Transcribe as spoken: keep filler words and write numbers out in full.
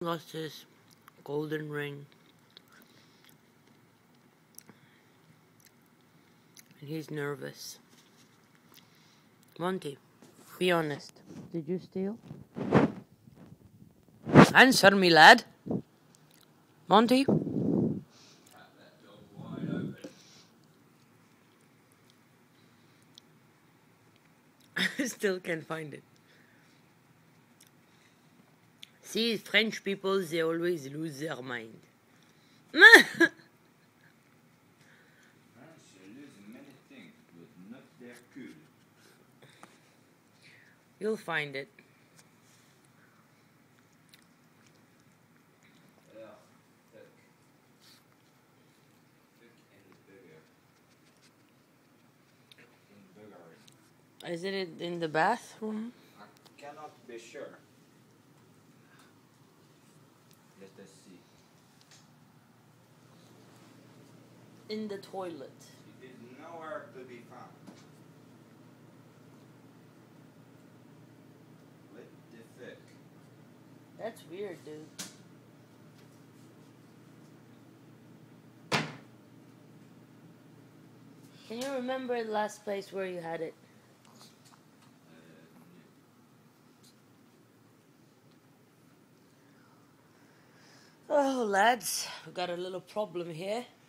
Lost his golden ring. And he's nervous. Monty, be honest. Did you steal? Answer me, lad. Monty? I still can't find it. See, French people, they always lose their mind. You'll find it. Is it in the bathroom? I cannot be sure. Let us see. In the toilet. It is nowhere to be found. What the fuck? That's weird, dude. Can you remember the last place where you had it? Oh, lads, we've got a little problem here.